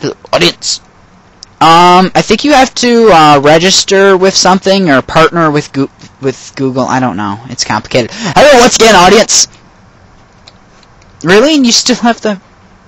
Audience. I think you have to register with something or partner with Google. I don't know. It's complicated. Hello, once again, audience. Really? And you still have the...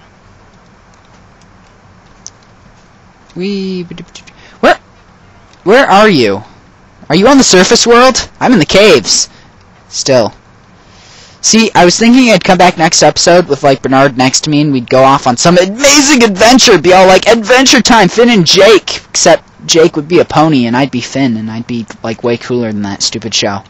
Where are you? Are you on the surface world? I'm in the caves. Still. See, I was thinking I'd come back next episode with, like, Bernard next to me, and we'd go off on some amazing adventure. Be all like, adventure time, Finn and Jake. Except Jake would be a pony, and I'd be Finn, and I'd be, like, way cooler than that stupid show.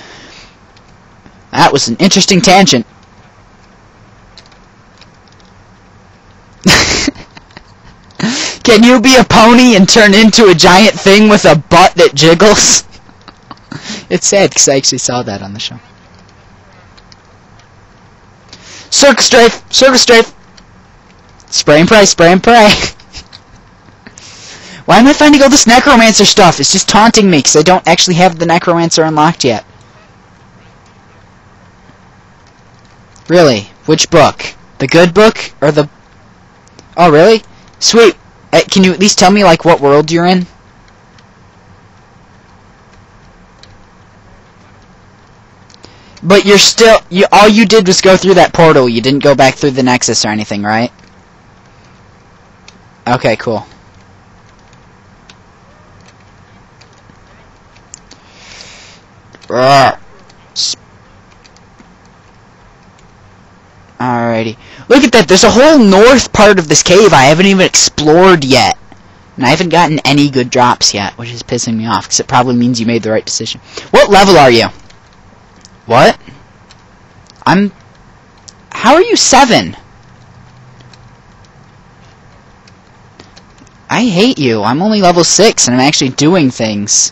That was an interesting tangent. Can you be a pony and turn into a giant thing with a butt that jiggles? It's sad, because I actually saw that on the show. Circus strafe! Circus strafe! Spray and pray, spray and pray! Why am I finding all this necromancer stuff? It's just taunting me, because I don't actually have the necromancer unlocked yet. Really? Which book? The good book? Or the... Oh, really? Sweet! Can you at least tell me, like, what world you're in? But you're still... all you did was go through that portal. You didn't go back through the Nexus or anything, right? Okay, cool. Alrighty. Look at that. There's a whole north part of this cave I haven't even explored yet. And I haven't gotten any good drops yet, which is pissing me off, because it probably means you made the right decision. What level are you? What? How are you 7? I hate you. I'm only level 6, and I'm actually doing things.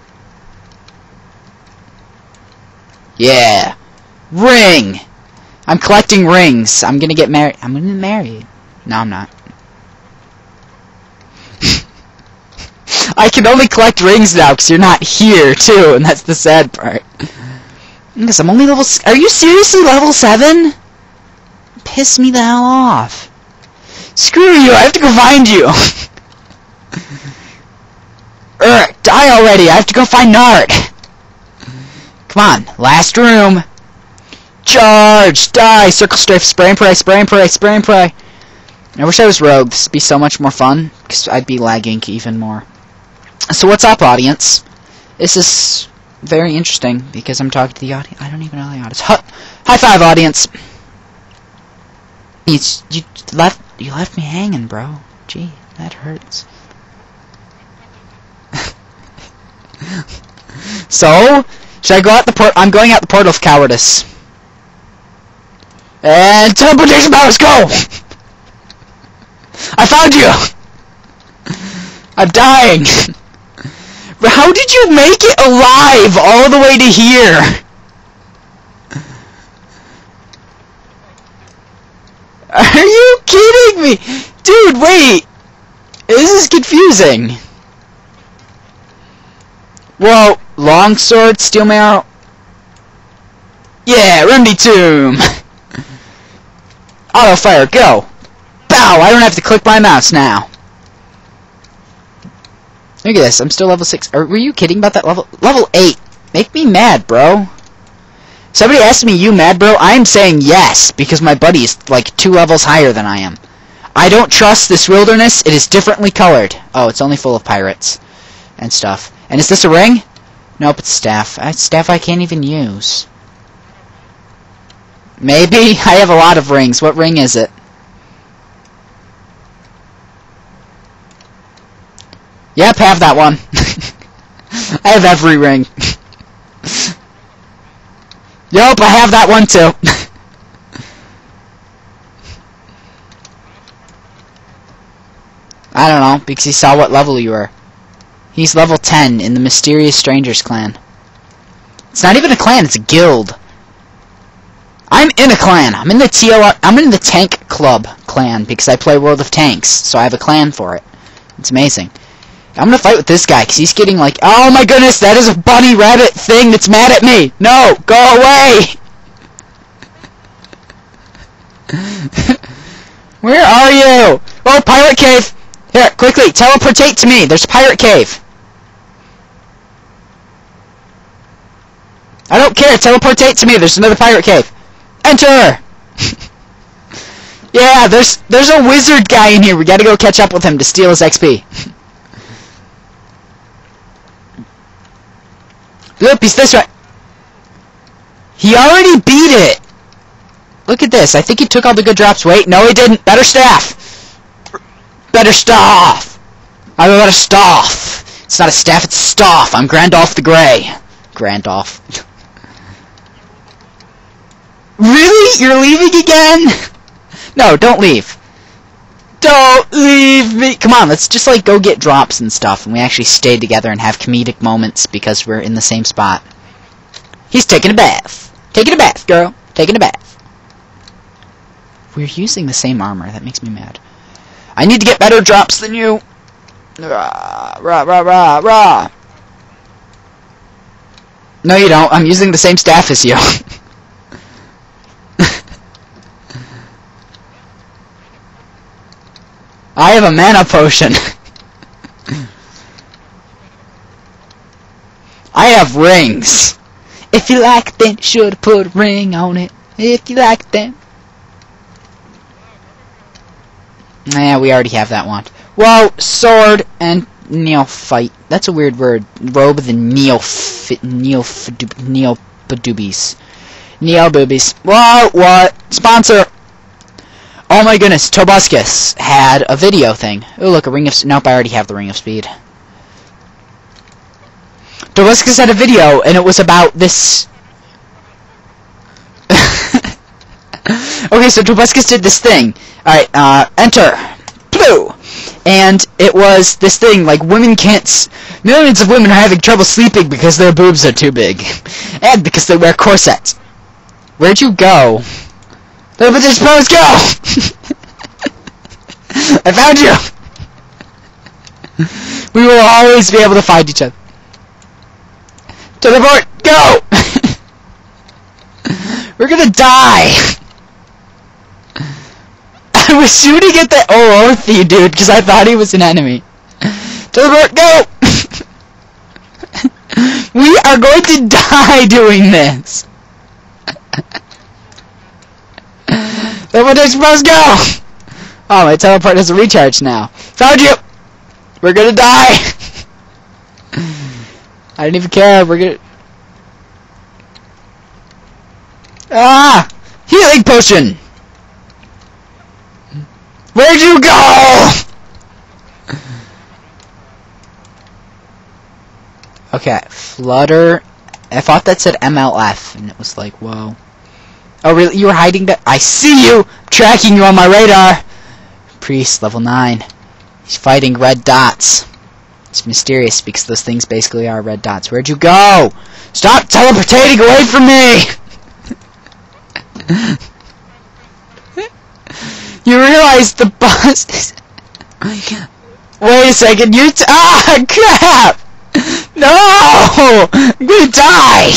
Yeah. Ring! I'm collecting rings. I'm gonna get married. I'm gonna get married. No, I'm not. I can only collect rings now because you're not here, too, and that's the sad part. Because I'm only level... Are you seriously level 7? Piss me the hell off. Screw you, I have to go find you. Die already, I have to go find Nard. Come on, last room. Charge! Die! Circle strafe, spray and pray, spray and pray, spray and pray. I wish I was rogue. This would be so much more fun, because I'd be lagging even more. So what's up, audience? This is very interesting, because I'm talking to the audience. I don't even know the audience. High five, audience! You left me hanging, bro. Gee, that hurts. So, should I go out the port? I'm going out the portal of cowardice. And teleportation powers, go! I found you! I'm dying! How did you make it alive all the way to here? Are you kidding me? Dude, wait! This is confusing. Whoa, longsword, steel marrow. Yeah, remedy tomb! Auto fire, go! Bow! I don't have to click my mouse now. Look at this, I'm still level 6. Were you kidding about that level? Level 8! Make me mad, bro. Somebody asked me, you mad, bro? I'm saying yes, because my buddy is like 2 levels higher than I am. I don't trust this wilderness, it is differently colored. Oh, it's only full of pirates and stuff. And is this a ring? Nope, it's staff. Staff I can't even use. Maybe? I have a lot of rings. What ring is it? Yep, have that one. I have every ring. Yup, I have that one too. I don't know, because he saw what level you were. He's level 10 in the Mysterious Strangers clan. It's not even a clan, it's a guild. I'm in a clan. I'm in the I'm in the Tank Club clan because I play World of Tanks, so I have a clan for it. It's amazing. I'm gonna fight with this guy because he's getting like, oh my goodness, that is a bunny rabbit thing that's mad at me. No, go away. Where are you? Oh, no, pirate cave! Here, quickly, teleportate to me. There's a pirate cave. I don't care, teleportate to me. There's another pirate cave. Enter! Yeah, there's a wizard guy in here. We gotta go catch up with him to steal his XP. Look, he's this way. He already beat it. Look at this. I think he took all the good drops. Wait, no he didn't. Better staff. Better staff. I'm about a staff. It's not a staff, it's a staff. I'm Grandolph the Grey. Grandolph. Really? You're leaving again? No, don't leave. Don't leave me. Come on, let's just like go get drops and stuff and we actually stay together and have comedic moments because we're in the same spot. He's taking a bath. Taking a bath, girl. Taking a bath. We're using the same armor. That makes me mad. I need to get better drops than you. Rah, rah, rah, rah, rah. No, you don't. I'm using the same staff as you. I have a mana potion. I have rings. If you like them, should put a ring on it. If you like them. Yeah, we already have that one. Whoa, sword and neophyte. That's a weird word. Robe the neophyte. Neoboobies. Neoboobies. Whoa, what? Sponsor. Oh my goodness, Tobuscus had a video thing. Oh look, a ring of... Nope, I already have the ring of speed. Tobuscus had a video, and it was about this... Okay, so Tobuscus did this thing. Alright, enter. Blue! And it was this thing, like, women can't... Millions of women are having trouble sleeping because their boobs are too big. And because they wear corsets. Where'd you go? Look at this pose, go! I found you! We will always be able to find each other. Teleport, go! We're gonna die! I was shooting at the Orothy dude because I thought he was an enemy. Teleport, go! We are going to die doing this! Teleportation post, go! Oh, my teleport has a recharge now. Found you! We're gonna die! I didn't even care, we're gonna... Ah! Healing potion! Where'd you go? Okay, flutter... I thought that said MLF, and it was like, whoa. Oh, really? You were hiding that? I see you! Tracking you on my radar! Priest, level 9. He's fighting red dots. It's mysterious because those things basically are red dots. Where'd you go? Stop teleportating away from me! You realize the bus is... Wait a second, you're ah, crap! No! I'm gonna die!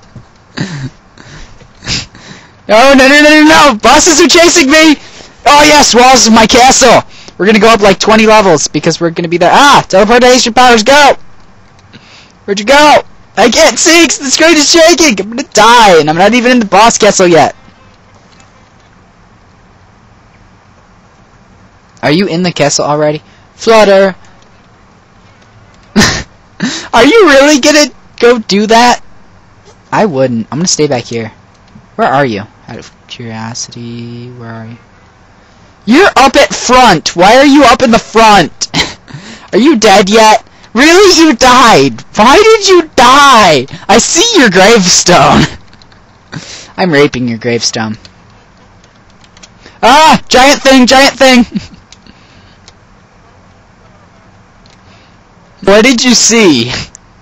No, no, no, no, no, no! Bosses are chasing me! Oh yes, walls of my castle! We're gonna go up like 20 levels because we're gonna be there. Ah! Teleportation powers, go! Where'd you go? I can't see because the screen is shaking! I'm gonna die, and I'm not even in the boss castle yet. Are you in the castle already? Flutter! Are you really gonna go do that? I wouldn't. I'm gonna stay back here. Where are you? Out of curiosity, where are you? You're up at front! Why are you up in the front? Are you dead yet? Really? You died! Why did you die? I see your gravestone! I'm raping your gravestone. Ah! Giant thing! Giant thing! What did you see?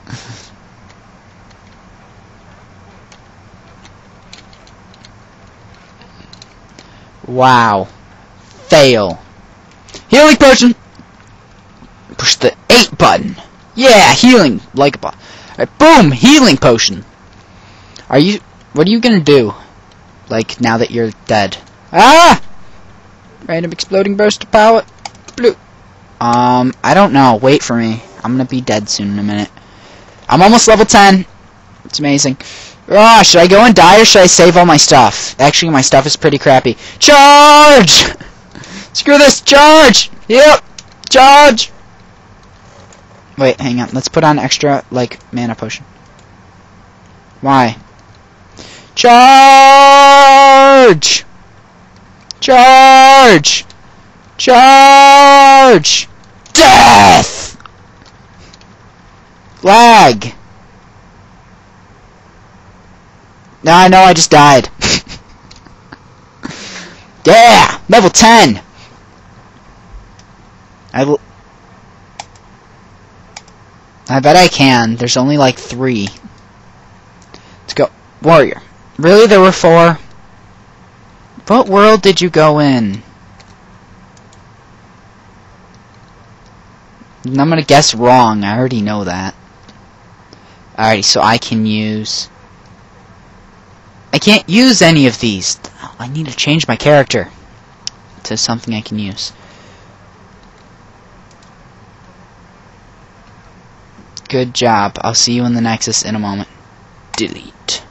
Wow. Fail. Healing potion! Push the 8 button. Yeah, healing. Like a button. Alright, boom! Healing potion. Are you... What are you gonna do? Like, now that you're dead. Ah! Random exploding burst of power. Blue. I don't know. Wait for me. I'm gonna be dead soon in a minute. I'm almost level 10. It's amazing. Oh, should I go and die or should I save all my stuff? Actually, my stuff is pretty crappy. Charge! Screw this! Charge! Yep! Charge! Wait, hang on. Let's put on extra, like, mana potion. Why? Charge! Charge! Charge! Death! Lag! Now I know I just died. Yeah! Level 10! I bet I can. There's only like 3. Let's go. Warrior. Really? There were 4? What world did you go in? I'm gonna guess wrong. I already know that. Alrighty, so I can use... I can't use any of these. I need to change my character to something I can use. Good job. I'll see you in the Nexus in a moment. Delete.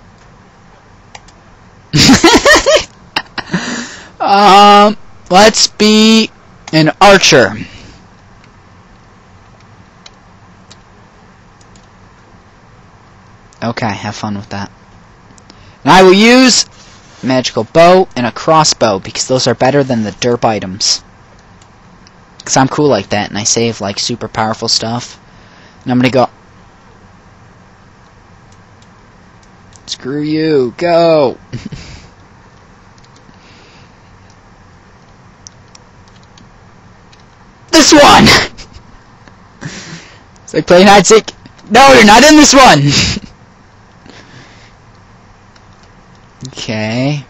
Let's be an archer. Okay, have fun with that. And I will use magical bow and a crossbow because those are better than the derp items. Because I'm cool like that and I save like super powerful stuff. And I'm gonna go. Screw you, go! This one! It's like playing hide and seek. No, you're not in this one! Okay.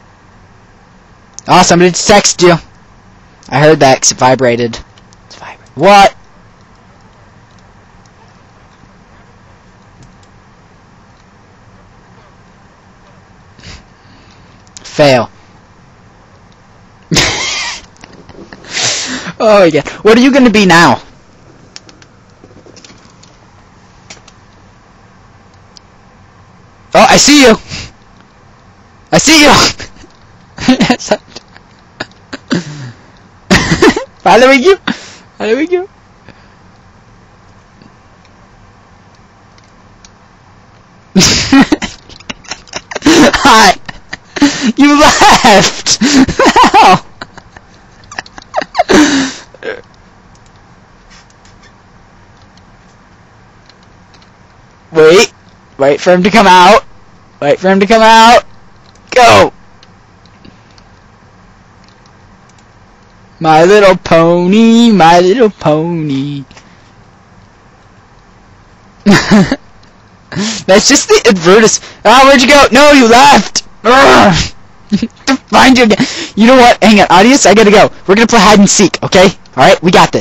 Oh, somebody just texted you. I heard that because it vibrated. It's vibrating. What? Fail. Oh my god. What are you going to be now? Oh, I see you. I see you. Following you. Following you. Hi. You left. How? Wait. Wait for him to come out. Wait for him to come out. Go! My little pony, my little pony. That's just the advertisement. Ah, where'd you go? No, you left! To find you again. You know what? Hang on, audience, I gotta go. We're gonna play hide and seek, okay? Alright, we got this.